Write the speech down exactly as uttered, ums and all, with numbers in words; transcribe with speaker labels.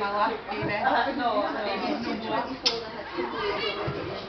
Speaker 1: my last baby.
Speaker 2: Uh, no, no.
Speaker 1: Baby's number one.